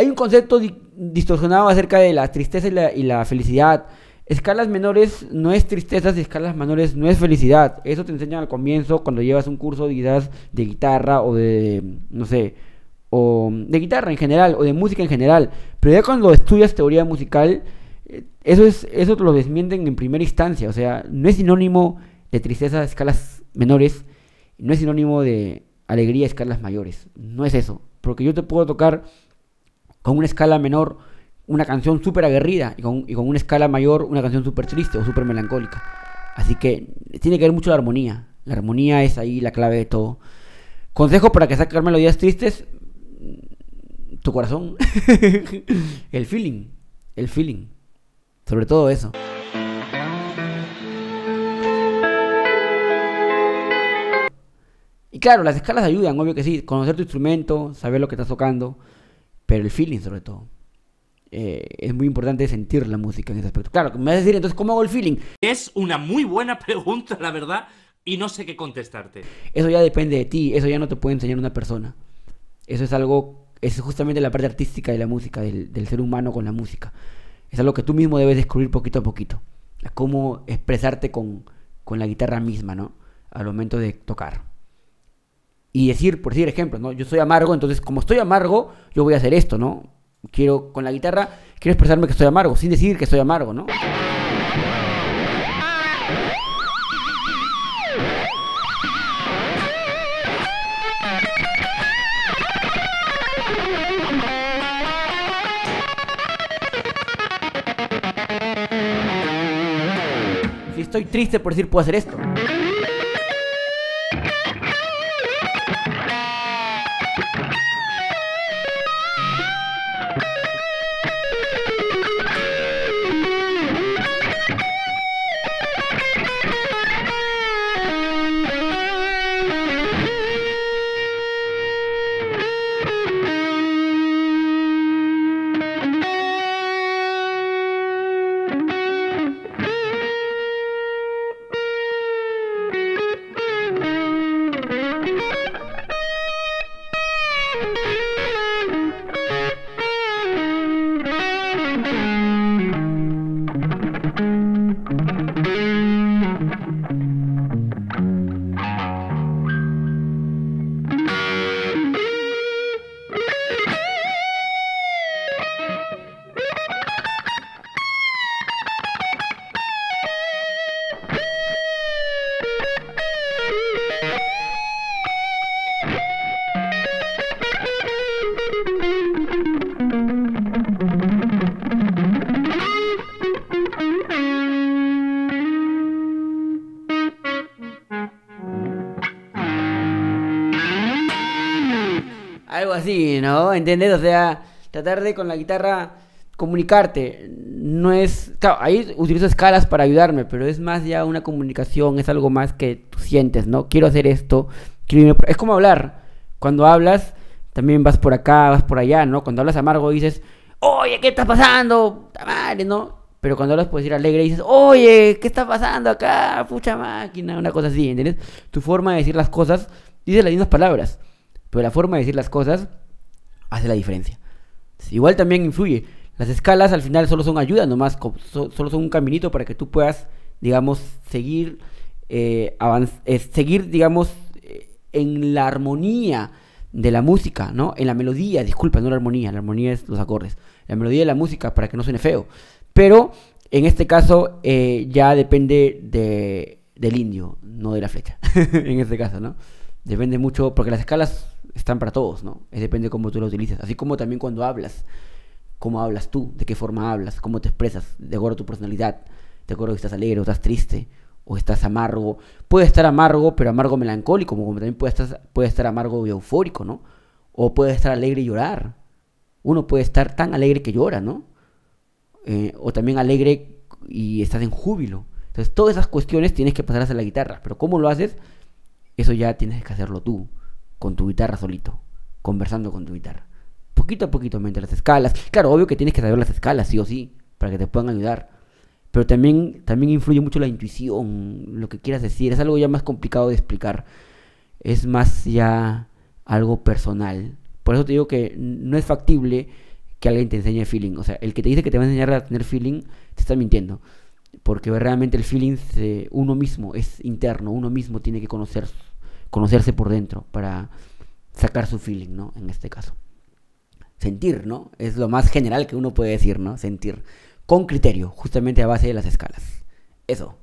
hay un concepto distorsionado acerca de la tristeza y la felicidad. Escalas menores no es tristeza, y escalas menores no es felicidad. Eso te enseñan al comienzo cuando llevas un curso quizás de guitarra o de, no sé, o de guitarra en general o de música en general. Pero ya cuando estudias teoría musical, eso te lo desmienten en primera instancia. O sea, no es sinónimo de tristeza a escalas menores, no es sinónimo de alegría a escalas mayores. No es eso. Porque yo te puedo tocar con una escala menor una canción súper aguerrida y con una escala mayor una canción súper triste o súper melancólica. Así que tiene que ver mucho la armonía. La armonía es ahí la clave de todo. Consejo para que sacar melodías tristes: tu corazón. El feeling. El feeling. Sobre todo eso. Y claro, las escalas ayudan, obvio que sí. Conocer tu instrumento, saber lo que estás tocando. Pero el feeling sobre todo. Es muy importante sentir la música en ese aspecto. Claro, me vas a decir, entonces, ¿cómo hago el feeling? Es una muy buena pregunta, la verdad, y no sé qué contestarte. Eso ya depende de ti, eso ya no te puede enseñar una persona. Eso es algo, es justamente la parte artística de la música, del ser humano con la música. Es algo que tú mismo debes descubrir poquito a poquito. Cómo expresarte con la guitarra misma, ¿no? Al momento de tocar. Y decir, por decir ejemplos, ¿no? Yo soy amargo, entonces como estoy amargo, yo voy a hacer esto, ¿no? Con la guitarra, quiero expresarme que estoy amargo, sin decir que estoy amargo, ¿no? Si estoy triste, por decir, puedo hacer esto. Algo así, ¿no? ¿Entiendes? O sea, tratar de con la guitarra comunicarte. No es... Claro, ahí utilizo escalas para ayudarme, pero es más ya una comunicación, es algo más que tú sientes, ¿no? Quiero hacer esto, quiero irme es como hablar. Cuando hablas, también vas por acá, vas por allá, ¿no? Cuando hablas amargo dices, oye, ¿qué está pasando? ¡Puta madre!, ¿no? Pero cuando hablas puedes ir alegre y dices, oye, ¿qué está pasando acá? Pucha máquina, una cosa así, ¿entiendes? Tu forma de decir las cosas, dices las mismas palabras, pero la forma de decir las cosas hace la diferencia. Igual también influye. Las escalas al final solo son ayuda nomás, solo son un caminito para que tú puedas, digamos, seguir, seguir, digamos, en la armonía de la música, ¿no? En la melodía, disculpa, no la armonía es los acordes. La melodía de la música para que no suene feo. Pero en este caso ya depende del indio, no de la flecha. En este caso, ¿no? Depende mucho, porque las escalas están para todos, ¿no? Depende de cómo tú lo utilices. Así como también cuando hablas, cómo hablas tú, de qué forma hablas, cómo te expresas, de acuerdo a tu personalidad, de acuerdo a si estás alegre o estás triste, o estás amargo. Puede estar amargo, pero amargo melancólico, como también puede estar amargo y eufórico, ¿no? O puede estar alegre y llorar. Uno puede estar tan alegre que llora, ¿no? O también alegre y estás en júbilo. Entonces todas esas cuestiones tienes que pasarlas a la guitarra. Pero ¿cómo lo haces? Eso ya tienes que hacerlo tú, con tu guitarra solito, conversando con tu guitarra. Poquito a poquito, mediante las escalas. Claro, obvio que tienes que saber las escalas, sí o sí, para que te puedan ayudar. Pero también influye mucho la intuición, lo que quieras decir. Es algo ya más complicado de explicar. Es más ya algo personal. Por eso te digo que no es factible que alguien te enseñe feeling. O sea, el que te dice que te va a enseñar a tener feeling, te está mintiendo. Porque realmente el feeling uno mismo es interno, uno mismo tiene que conocerse por dentro para sacar su feeling, ¿no? En este caso. Sentir, ¿no? Es lo más general que uno puede decir, ¿no? Sentir con criterio, justamente a base de las escalas. Eso.